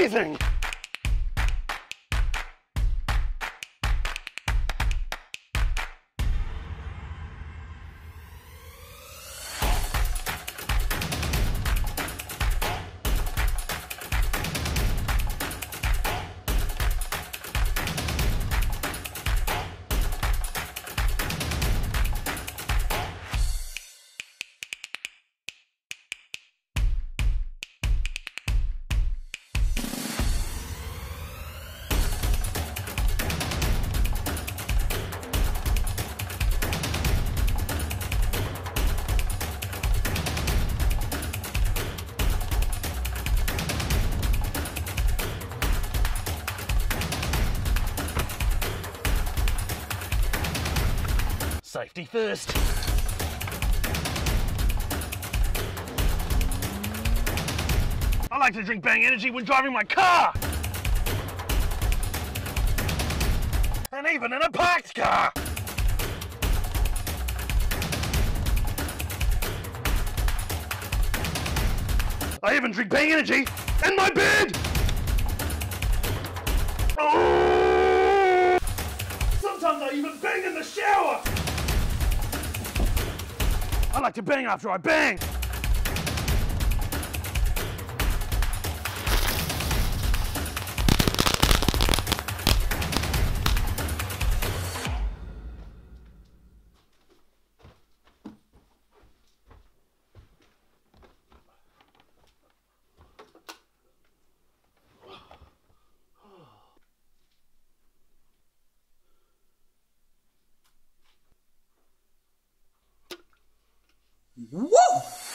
anything. Safety first. I like to drink Bang Energy when driving my car. And even in a parked car. I even drink Bang Energy in my bed. Oh! Sometimes I even bang in the shower. I like to bang after I bang. Woo!